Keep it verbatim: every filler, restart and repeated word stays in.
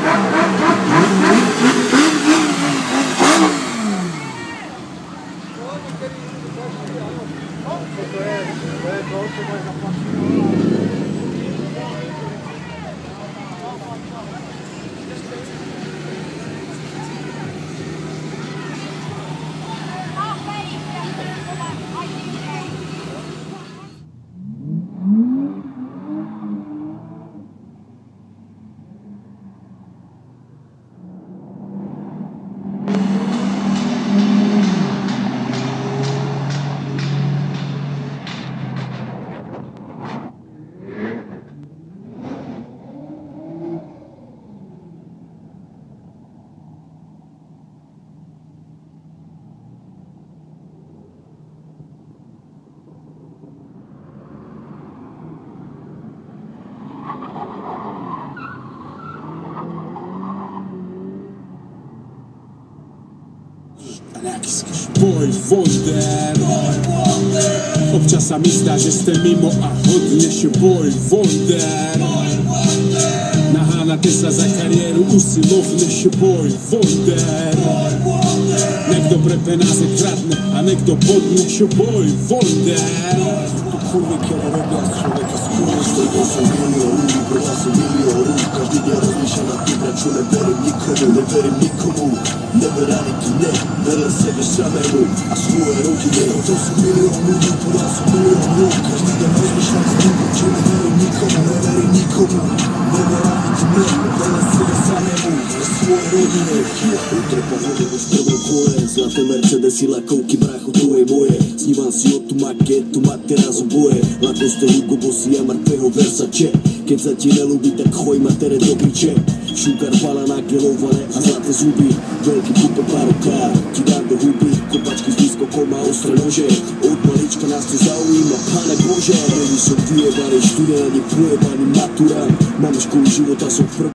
Boy Wonder. Občas sa mi zdá, že ste mimo a hodne się Boy Wonder. Naháňate sa za kariéru usilovne się Boy Wonder. Niekto pre penáze kradne a niekto podne się Boy Wonder. To kurwy, kiedy robią z człowieka skóry. Z tego są miliony, broda są miliony. Każdy nie rozumie się na tym, lecz nie wierzę nikomu, nie wierzę nikomu. Nie wierzę nie, wierzę sobie samemu. A swoje ruki nie, to są milion ludzi, broda są milion ludzi. Każdy nie rozumie się na tym, lecz nie wierzę nikomu, nie wierzę nikomu. Nie wierzę nie, wierzę sobie samemu. A swoje rodziny. Jutro powody už prvokole. Zlaté Mercedesy, lakovky, bracho, to je moje. Snívam si o tu maketu, mate raz oboje. Lacoste, Hugo Bossy a Marpeho Versace. Keď sa ti nelúbi, tak choj matere do piče. Šukar pala nagelované a zlaté zuby. Veľký kupe parokár ti dám do huby. Kopačky z diskokom a ostré nože. Od malička nás to zaujíma, Pane Bože. Není som vyjebaný študent, ani pojebaný maturant. Mám školu života, som prv